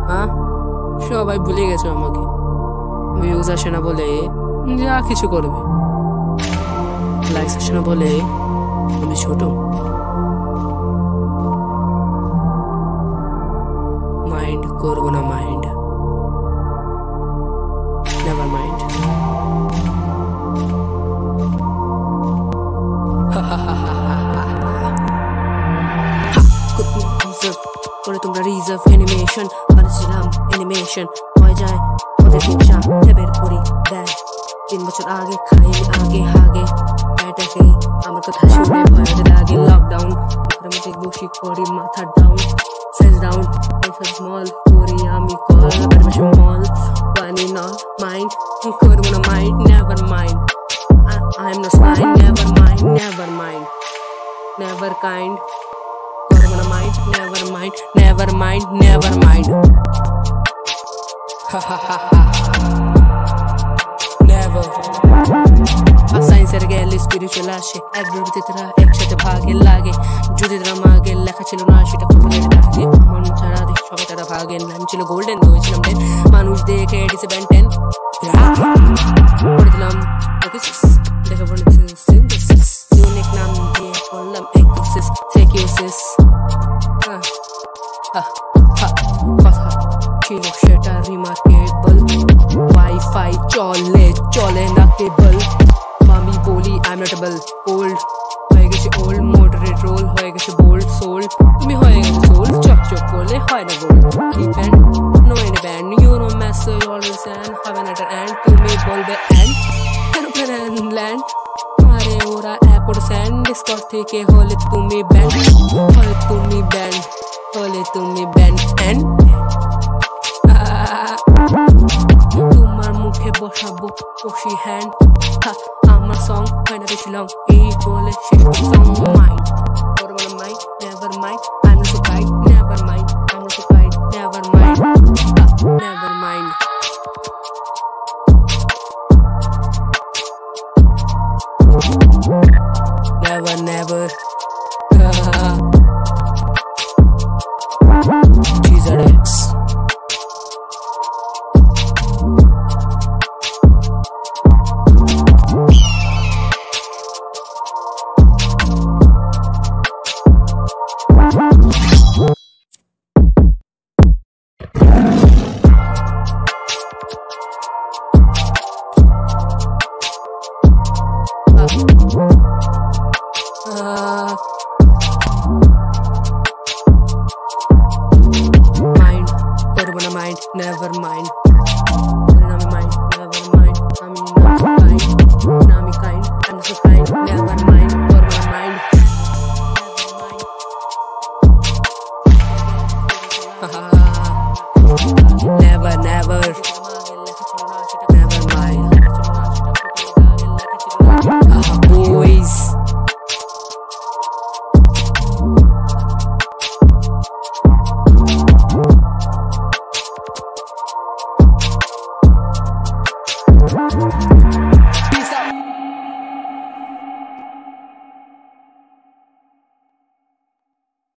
হ্যাঁ, সবাই ভুলে গেছে আমাকে। ভিউজ আসে না বলে যা কিছু করবে, লাইকস আসে না বলে আমি ছোট। মাইন্ড করবো না, মাইন্ড, নেভার মাইন্ড। করে তোমরা রিজার্ভ অ্যানিমেশন বানিয়েছিলাম, অ্যানিমেশন হয়ে যায় ওদের হিংসা বের করি দেয়। 3 বছর আগে খাইনি আগে হাগে এটাকে আমার কথা শুনে ভয় লাগে। লকডাউন ঘরের মধ্যে বসি করি মাথা ডাউন, সেল ডাউন, স্মল করি আমি কল মল পানি না মাইন্ড করবো না, mind never mind. I am not spine, never mind, never mind, never kind. Never mind, never mind, never mind, never mind. Ha ha ha ha. Never. সায়েন্সের গেলে spiritual আসে, একজোড়িতে তারা একসাথে ভাগে লাগে। যদি তারা মাগে লেখা ছিল না সেটা খবরের কাছে, আমার ছাড়া দেখ সবাই তারা ভাগের নাম ছিল গোল্ডেন, হয়েছিলাম 10 মানুষ দেখে এডিসে ব্যান্ড 10 করে দিলাম দেখে বলেছে সিনথেসিস, ইউনিক নাম দিয়ে করলাম এক্সিস সেকিউসিস। কথা ছিল সেটা রিমার্কেবল, ওয়াইফাই চলে না কেবল। আমি বলি আই এম নটেবল, ওল্ড হয়ে গেছে ওল্ড, মডারেট রোল হয়ে গেছে বোল্ড সোল। তুমি হয়ে গেছে সোল, চকচক করলে হয় না gold. Depend no any band, you know message always end হবে না এটার এন্ড। তুমি বলবে এন্ড ল্যান্ড আরে ওরা অ্যাপোর স্যান্ড। ডিসকর্ড থেকে হলে তুমি ব্যান্ড, হলে তুমি ব্যান্ড, হলে তুমি ব্যান্ড এন্ড তোমার মুখে বসাবো বসি হ্যান্ড। আমার সং হয় না বেশি লং, এই বলে শেষ সং। মাইন্ড করবো না, mind never mind, I am so kind, never mind, I am so kind, never mind, never mind. Never, never. TZX. Mind, never mind.